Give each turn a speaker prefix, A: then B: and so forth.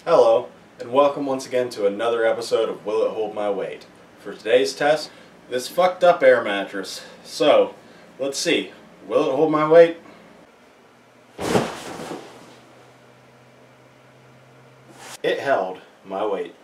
A: Hello, and welcome once again to another episode of Will It Hold My Weight? For today's test, this fucked up air mattress. So, let's see. Will it hold my weight? It held my weight.